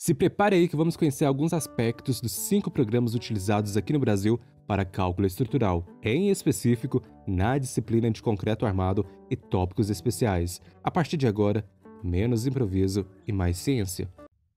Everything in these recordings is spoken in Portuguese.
Se prepare aí que vamos conhecer alguns aspectos dos 5 programas utilizados aqui no Brasil para cálculo estrutural, em específico na disciplina de concreto armado e tópicos especiais. A partir de agora, menos improviso e mais ciência.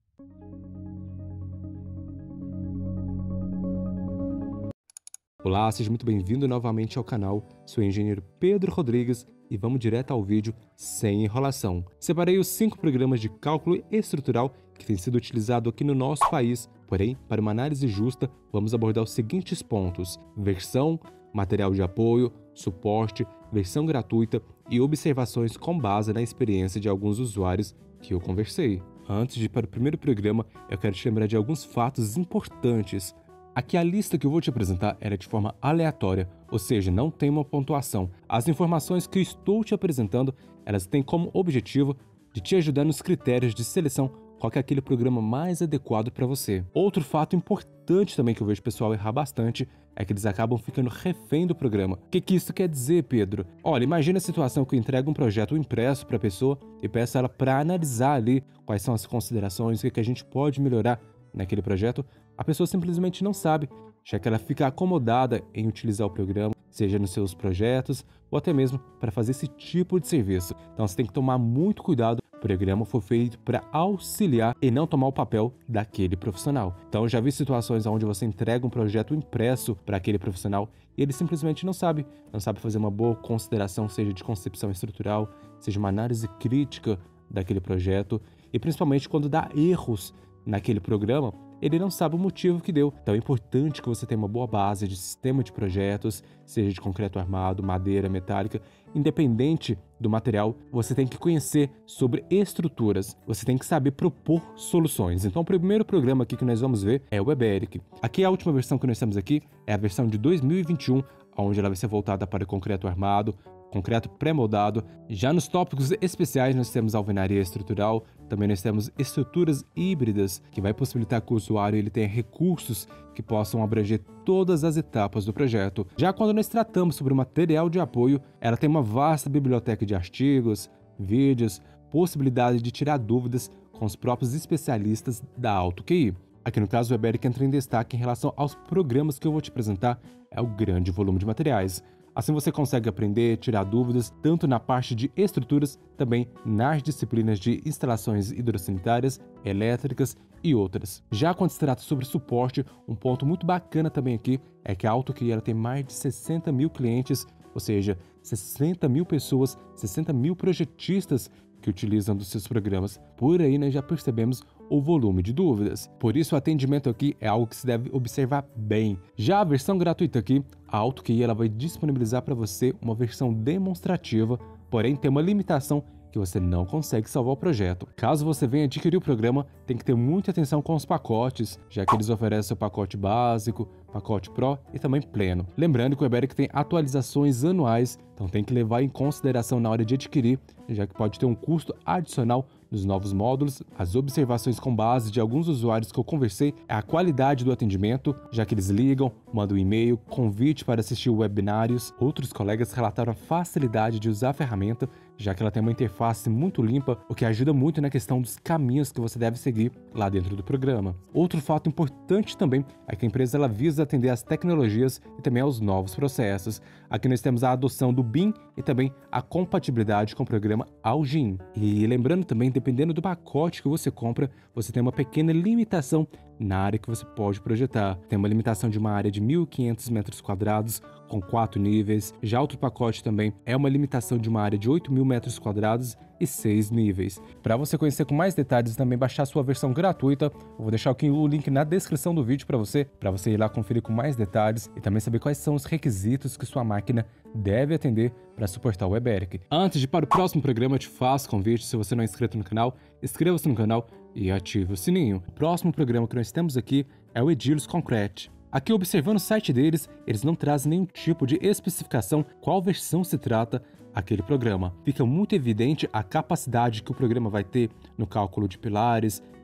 Olá, seja muito bem-vindo novamente ao canal. Sou o engenheiro Pedro Rodrigues e vamos direto ao vídeo sem enrolação. Separei os 5 programas de cálculo estrutural que têm sido utilizados aqui no nosso país. Porém, para uma análise justa, vamos abordar os seguintes pontos: versão, material de apoio, suporte, versão gratuita e observações com base na experiência de alguns usuários que eu conversei. Antes de ir para o primeiro programa, eu quero te lembrar de alguns fatos importantes. Aqui a lista que eu vou te apresentar era de forma aleatória, ou seja, não tem uma pontuação. As informações que eu estou te apresentando, elas têm como objetivo de te ajudar nos critérios de seleção qual que é aquele programa mais adequado para você. Outro fato importante também que eu vejo o pessoal errar bastante é que eles acabam ficando refém do programa. O que isso quer dizer, Pedro? Olha, imagina a situação que eu entrego um projeto impresso para a pessoa e peço ela para analisar ali quais são as considerações, o que a gente pode melhorar naquele projeto. A pessoa simplesmente não sabe, já que ela fica acomodada em utilizar o programa, seja nos seus projetos ou até mesmo para fazer esse tipo de serviço. Então você tem que tomar muito cuidado. O programa foi feito para auxiliar e não tomar o papel daquele profissional. Então eu já vi situações onde você entrega um projeto impresso para aquele profissional e ele simplesmente não sabe fazer uma boa consideração, seja de concepção estrutural, seja uma análise crítica daquele projeto, e principalmente quando dá erros naquele programa, ele não sabe o motivo que deu. Então é importante que você tenha uma boa base de sistema de projetos, seja de concreto armado, madeira, metálica. Independente do material, você tem que conhecer sobre estruturas, você tem que saber propor soluções. Então o primeiro programa aqui que nós vamos ver é o EBERIC. Aqui a última versão que nós temos aqui é a versão de 2021, onde ela vai ser voltada para concreto armado, concreto pré-moldado. Já nos tópicos especiais nós temos alvenaria estrutural, também nós temos estruturas híbridas, que vai possibilitar que o usuário ele tenha recursos que possam abranger todas as etapas do projeto. Já quando nós tratamos sobre o material de apoio, ela tem uma vasta biblioteca de artigos, vídeos, possibilidade de tirar dúvidas com os próprios especialistas da AutoQI. Aqui no caso o EBERIC entra em destaque em relação aos programas que eu vou te apresentar, é o grande volume de materiais. Assim você consegue aprender, tirar dúvidas, tanto na parte de estruturas, também nas disciplinas de instalações hidrossanitárias, elétricas e outras. Já quando se trata sobre suporte, um ponto muito bacana também aqui é que a AutoQI ela tem mais de 60 mil clientes, ou seja, 60 mil pessoas, 60 mil projetistas que utilizam dos seus programas. Por aí nós já percebemos o volume de dúvidas. Por isso o atendimento aqui é algo que se deve observar bem. Já a versão gratuita aqui, a AutoQI ela vai disponibilizar para você uma versão demonstrativa, porém tem uma limitação que você não consegue salvar o projeto. Caso você venha adquirir o programa, tem que ter muita atenção com os pacotes, já que eles oferecem o pacote básico, pacote Pro e também pleno. Lembrando que o EBERIC tem atualizações anuais, então tem que levar em consideração na hora de adquirir, já que pode ter um custo adicional nos novos módulos. As observações com base de alguns usuários que eu conversei é a qualidade do atendimento, já que eles ligam, mandam um e-mail, convite para assistir webinários. Outros colegas relataram a facilidade de usar a ferramenta, já que ela tem uma interface muito limpa, o que ajuda muito na questão dos caminhos que você deve seguir lá dentro do programa. Outro fato importante também é que a empresa ela visa atender às tecnologias e também aos novos processos. Aqui nós temos a adoção do BIM e também a compatibilidade com o programa ALGIN. E lembrando também, dependendo do pacote que você compra, você tem uma pequena limitação na área que você pode projetar. Tem uma limitação de uma área de 1.500 metros quadrados com 4 níveis. Já outro pacote também é uma limitação de uma área de 8.000 metros quadrados e 6 níveis. Para você conhecer com mais detalhes e também baixar sua versão gratuita, eu vou deixar aqui o link na descrição do vídeo para você ir lá conferir com mais detalhes e também saber quais são os requisitos que sua máquina deve atender para suportar o EBERIC. Antes de ir para o próximo programa, eu te faço convite, se você não é inscrito no canal, inscreva-se no canal e ative o sininho. O próximo programa que nós temos aqui é o Edilus Concrete. Aqui observando o site deles, eles não trazem nenhum tipo de especificação qual versão se trata aquele programa. Fica muito evidente a capacidade que o programa vai ter no cálculo de pilares,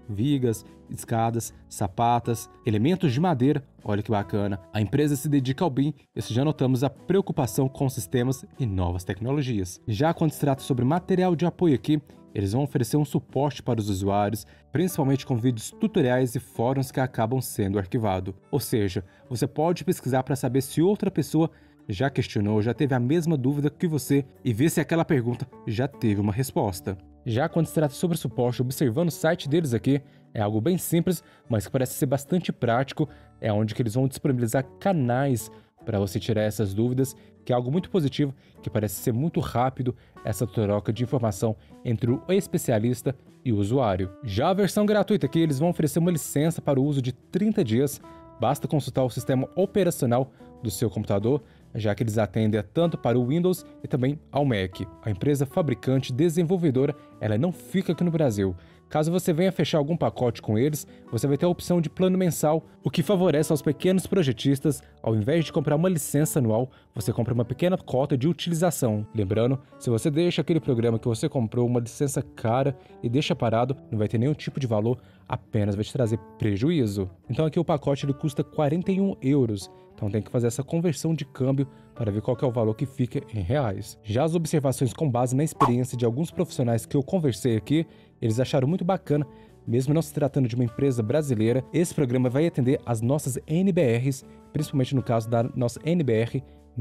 vigas, escadas, sapatas, elementos de madeira. Olha que bacana. A empresa se dedica ao BIM e já notamos a preocupação com sistemas e novas tecnologias. Já quando se trata sobre material de apoio aqui, eles vão oferecer um suporte para os usuários, principalmente com vídeos tutoriais e fóruns que acabam sendo arquivados. Ou seja, você pode pesquisar para saber se outra pessoa já questionou, já teve a mesma dúvida que você e ver se aquela pergunta já teve uma resposta. Já quando se trata sobre suporte, observando o site deles aqui, é algo bem simples, mas que parece ser bastante prático, é onde que eles vão disponibilizar canais para você tirar essas dúvidas, que é algo muito positivo, que parece ser muito rápido essa troca de informação entre o especialista e o usuário. Já a versão gratuita aqui, eles vão oferecer uma licença para o uso de 30 dias, basta consultar o sistema operacional do seu computador, já que eles atendem tanto para o Windows e também ao Mac. A empresa fabricante desenvolvedora, ela não fica aqui no Brasil. Caso você venha fechar algum pacote com eles, você vai ter a opção de plano mensal, o que favorece aos pequenos projetistas. Ao invés de comprar uma licença anual, você compra uma pequena cota de utilização. Lembrando, se você deixa aquele programa que você comprou uma licença cara e deixa parado, não vai ter nenhum tipo de valor, apenas vai te trazer prejuízo. Então aqui o pacote ele custa 41 euros. Então tem que fazer essa conversão de câmbio para ver qual que é o valor que fica em reais. Já as observações com base na experiência de alguns profissionais que eu conversei aqui, eles acharam muito bacana, mesmo não se tratando de uma empresa brasileira, esse programa vai atender as nossas NBRs, principalmente no caso da nossa NBR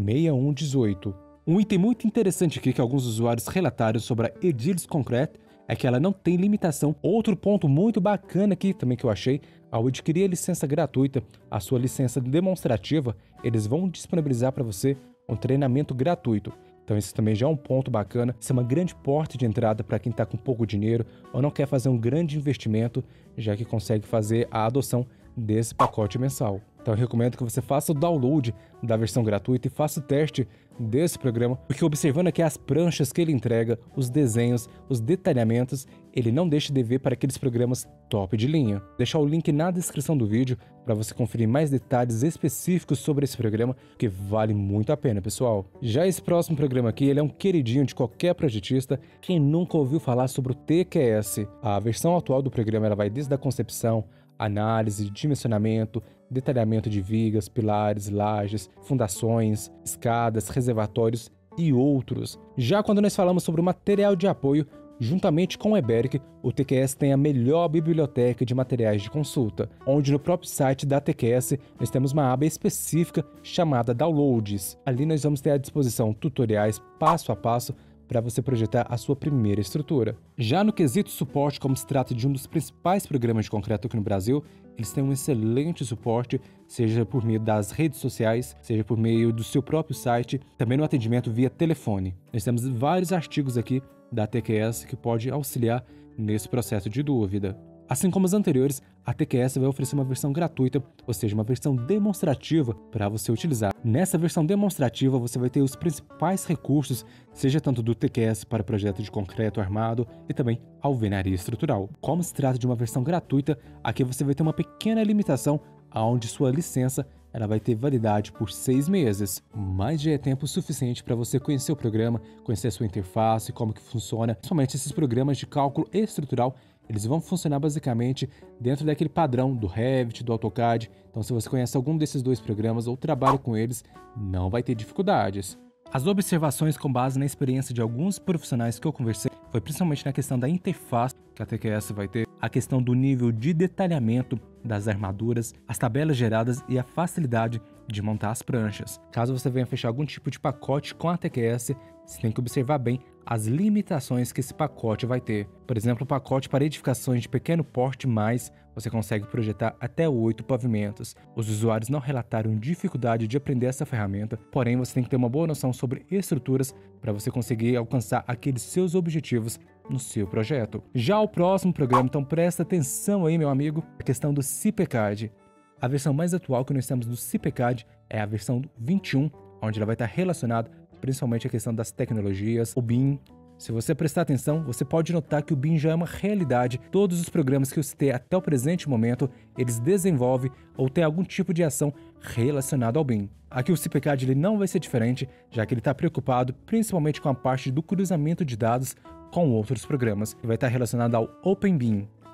6118. Um item muito interessante aqui que alguns usuários relataram sobre a Edilis Concrete é que ela não tem limitação. Outro ponto muito bacana aqui também que eu achei, ao adquirir a licença gratuita, a sua licença demonstrativa, eles vão disponibilizar para você um treinamento gratuito. Então isso também já é um ponto bacana, isso é uma grande porta de entrada para quem está com pouco dinheiro ou não quer fazer um grande investimento, já que consegue fazer a adoção desse pacote mensal. Então eu recomendo que você faça o download da versão gratuita e faça o teste desse programa, porque observando aqui as pranchas que ele entrega, os desenhos, os detalhamentos, ele não deixa de ver para aqueles programas top de linha. Vou deixar o link na descrição do vídeo para você conferir mais detalhes específicos sobre esse programa, que vale muito a pena, pessoal. Já esse próximo programa aqui, ele é um queridinho de qualquer projetista. Quem nunca ouviu falar sobre o TQS? A versão atual do programa ela vai desde a concepção, análise, dimensionamento, detalhamento de vigas, pilares, lajes, fundações, escadas, reservatórios e outros. Já quando nós falamos sobre o material de apoio, juntamente com o Eberic, o TQS tem a melhor biblioteca de materiais de consulta, onde no próprio site da TQS nós temos uma aba específica chamada Downloads. Ali nós vamos ter à disposição tutoriais passo a passo para você projetar a sua primeira estrutura. Já no quesito suporte, como se trata de um dos principais programas de concreto aqui no Brasil, eles têm um excelente suporte, seja por meio das redes sociais, seja por meio do seu próprio site, também no atendimento via telefone. Nós temos vários artigos aqui da TQS que pode auxiliar nesse processo de dúvida. Assim como os anteriores, a TQS vai oferecer uma versão gratuita, ou seja, uma versão demonstrativa para você utilizar. Nessa versão demonstrativa, você vai ter os principais recursos, seja tanto do TQS para projeto de concreto armado e também alvenaria estrutural. Como se trata de uma versão gratuita, aqui você vai ter uma pequena limitação, onde sua licença ela vai ter validade por 6 meses, mas já é tempo suficiente para você conhecer o programa, conhecer a sua interface, como que funciona. Principalmente esses programas de cálculo estrutural, eles vão funcionar basicamente dentro daquele padrão do Revit, do AutoCAD. Então se você conhece algum desses dois programas ou trabalha com eles, não vai ter dificuldades. As observações com base na experiência de alguns profissionais que eu conversei foi principalmente na questão da interface que a TQS vai ter, a questão do nível de detalhamento das armaduras, as tabelas geradas e a facilidade de montar as pranchas. Caso você venha fechar algum tipo de pacote com a TQS, você tem que observar bem as limitações que esse pacote vai ter. Por exemplo, o pacote para edificações de pequeno porte mais, você consegue projetar até 8 pavimentos. Os usuários não relataram dificuldade de aprender essa ferramenta, porém você tem que ter uma boa noção sobre estruturas para você conseguir alcançar aqueles seus objetivos no seu projeto. Já o próximo programa, então presta atenção aí, meu amigo, a questão do CIPECAD. A versão mais atual que nós temos do CIPECAD é a versão 21, onde ela vai estar relacionada principalmente a questão das tecnologias, o BIM. Se você prestar atenção, você pode notar que o BIM já é uma realidade. Todos os programas que eu citei até o presente momento, eles desenvolvem ou têm algum tipo de ação relacionada ao BIM. Aqui o CIPECAD ele não vai ser diferente, já que ele está preocupado principalmente com a parte do cruzamento de dados com outros programas, e vai estar relacionado ao OpenBIM.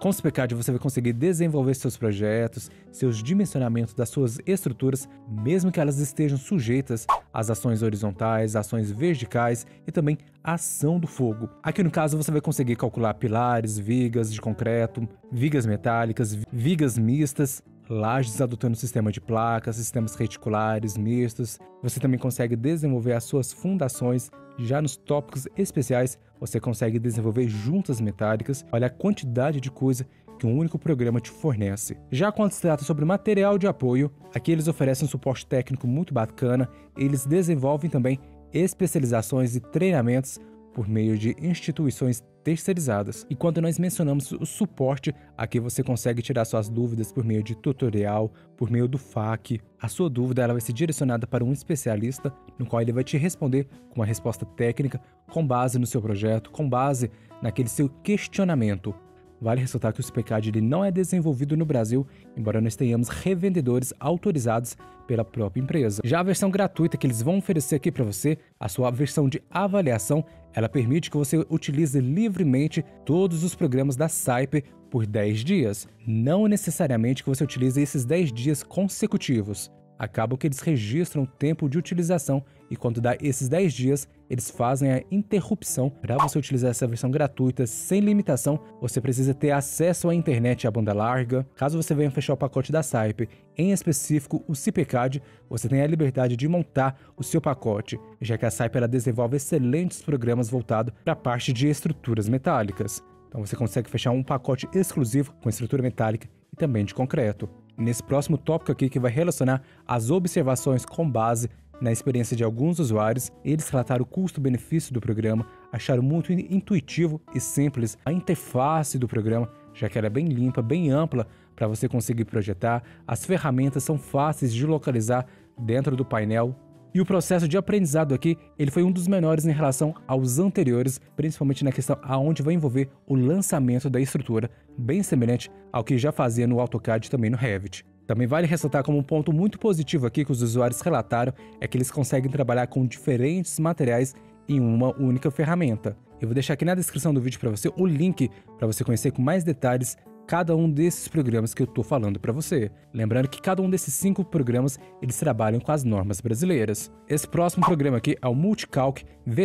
Com o SuperCAD você vai conseguir desenvolver seus projetos, seus dimensionamentos das suas estruturas, mesmo que elas estejam sujeitas às ações horizontais, ações verticais e também a ação do fogo. Aqui no caso você vai conseguir calcular pilares, vigas de concreto, vigas metálicas, vigas mistas, lajes adotando sistema de placas, sistemas reticulares mistos. Você também consegue desenvolver as suas fundações. Já nos tópicos especiais, você consegue desenvolver juntas metálicas. Olha a quantidade de coisa que um único programa te fornece. Já quando se trata sobre material de apoio, aqui eles oferecem um suporte técnico muito bacana. Eles desenvolvem também especializações e treinamentos por meio de instituições terceirizadas. E quando nós mencionamos o suporte, aqui você consegue tirar suas dúvidas por meio de tutorial, por meio do FAQ. A sua dúvida ela vai ser direcionada para um especialista, no qual ele vai te responder com uma resposta técnica, com base no seu projeto, com base naquele seu questionamento. Vale ressaltar que o SuperCAD ele não é desenvolvido no Brasil, embora nós tenhamos revendedores autorizados pela própria empresa. Já a versão gratuita que eles vão oferecer aqui para você, a sua versão de avaliação, ela permite que você utilize livremente todos os programas da Saip por 10 dias. Não necessariamente que você utilize esses 10 dias consecutivos. Acabam que eles registram o tempo de utilização e quando dá esses 10 dias, eles fazem a interrupção. Para você utilizar essa versão gratuita sem limitação, você precisa ter acesso à internet e à banda larga. Caso você venha fechar o pacote da Saip, em específico o SuperCAD, você tem a liberdade de montar o seu pacote, já que a Saip ela desenvolve excelentes programas voltados para a parte de estruturas metálicas. Então você consegue fechar um pacote exclusivo com estrutura metálica e também de concreto. Nesse próximo tópico aqui que vai relacionar as observações com base na experiência de alguns usuários, eles relataram o custo-benefício do programa, acharam muito intuitivo e simples a interface do programa, já que ela é bem limpa, bem ampla para você conseguir projetar, as ferramentas são fáceis de localizar dentro do painel. E o processo de aprendizado aqui, ele foi um dos menores em relação aos anteriores, principalmente na questão aonde vai envolver o lançamento da estrutura, bem semelhante ao que já fazia no AutoCAD e também no Revit. Também vale ressaltar como um ponto muito positivo aqui que os usuários relataram é que eles conseguem trabalhar com diferentes materiais em uma única ferramenta. Eu vou deixar aqui na descrição do vídeo para você o link para você conhecer com mais detalhes cada um desses programas que eu estou falando para você. Lembrando que cada um desses 5 programas, eles trabalham com as normas brasileiras. Esse próximo programa aqui é o Multicalc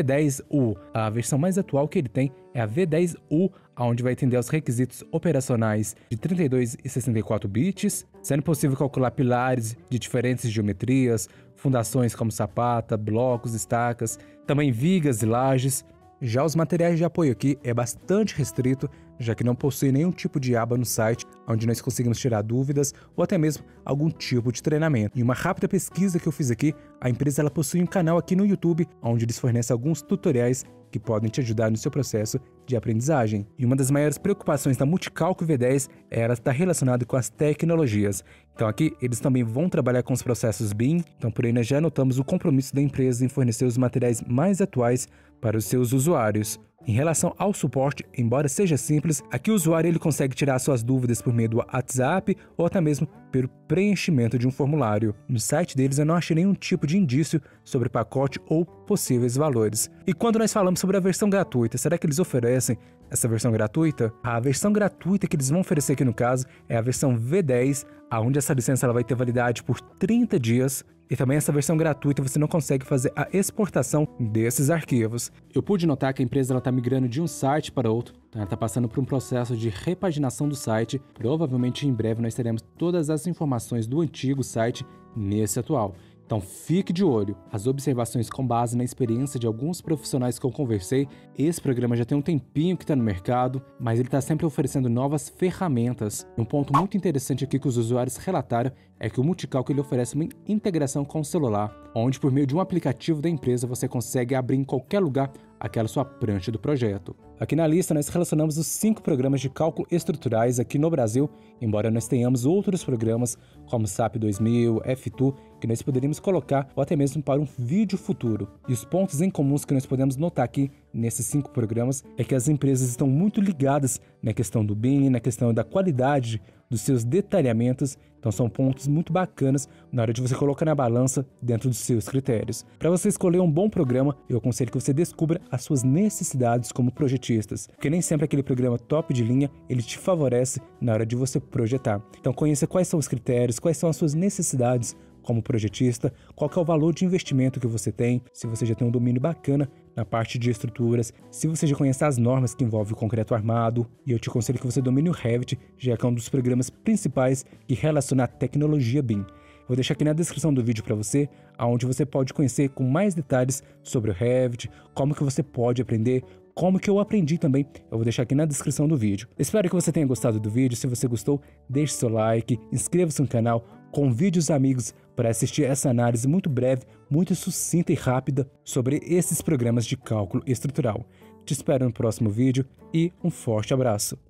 V10U. A versão mais atual que ele tem é a V10U, onde vai atender aos requisitos operacionais de 32 e 64 bits, sendo possível calcular pilares de diferentes geometrias, fundações como sapata, blocos, estacas, também vigas e lajes. Já os materiais de apoio aqui é bastante restrito, já que não possui nenhum tipo de aba no site onde nós conseguimos tirar dúvidas ou até mesmo algum tipo de treinamento. Em uma rápida pesquisa que eu fiz aqui, a empresa ela possui um canal aqui no YouTube onde eles fornecem alguns tutoriais que podem te ajudar no seu processo de aprendizagem. E uma das maiores preocupações da Multicalc V10 é ela estar relacionada com as tecnologias. Então aqui eles também vão trabalhar com os processos BIM, então por aí nós já notamos o compromisso da empresa em fornecer os materiais mais atuais para os seus usuários. Em relação ao suporte, embora seja simples, aqui o usuário ele consegue tirar suas dúvidas por meio do WhatsApp ou até mesmo pelo preenchimento de um formulário. No site deles eu não achei nenhum tipo de indício sobre pacote ou possíveis valores. E quando nós falamos sobre a versão gratuita, será que eles oferecem essa versão gratuita? A versão gratuita que eles vão oferecer aqui no caso é a versão V10, onde essa licença ela vai ter validade por 30 dias. E também essa versão gratuita você não consegue fazer a exportação desses arquivos. Eu pude notar que a empresa está migrando de um site para outro, então ela está passando por um processo de repaginação do site. Provavelmente em breve nós teremos todas as informações do antigo site nesse atual. Então fique de olho. As observações com base na experiência de alguns profissionais que eu conversei, esse programa já tem um tempinho que está no mercado, mas ele está sempre oferecendo novas ferramentas. Um ponto muito interessante aqui que os usuários relataram é que o Multicalc ele oferece uma integração com o celular, onde por meio de um aplicativo da empresa você consegue abrir em qualquer lugar aquela sua prancha do projeto. Aqui na lista nós relacionamos os 5 programas de cálculo estruturais aqui no Brasil, embora nós tenhamos outros programas como SAP 2000, F2, que nós poderíamos colocar ou até mesmo para um vídeo futuro. E os pontos em comuns que nós podemos notar aqui nesses 5 programas é que as empresas estão muito ligadas na questão do BIM, na questão da qualidade dos seus detalhamentos. Então são pontos muito bacanas na hora de você colocar na balança dentro dos seus critérios. Para você escolher um bom programa, eu aconselho que você descubra as suas necessidades como projetistas, porque nem sempre aquele programa top de linha, ele te favorece na hora de você projetar. Então conheça quais são os critérios, quais são as suas necessidades como projetista, qual que é o valor de investimento que você tem, se você já tem um domínio bacana na parte de estruturas, se você já conhece as normas que envolvem o concreto armado, e eu te aconselho que você domine o Revit, já que é um dos programas principais que relaciona a tecnologia BIM. Vou deixar aqui na descrição do vídeo para você, onde você pode conhecer com mais detalhes sobre o Revit, como que você pode aprender, como que eu aprendi também, eu vou deixar aqui na descrição do vídeo. Espero que você tenha gostado do vídeo. Se você gostou, deixe seu like, inscreva-se no canal, convide os amigos para assistir essa análise muito breve, muito sucinta e rápida sobre esses programas de cálculo estrutural. Te espero no próximo vídeo e um forte abraço.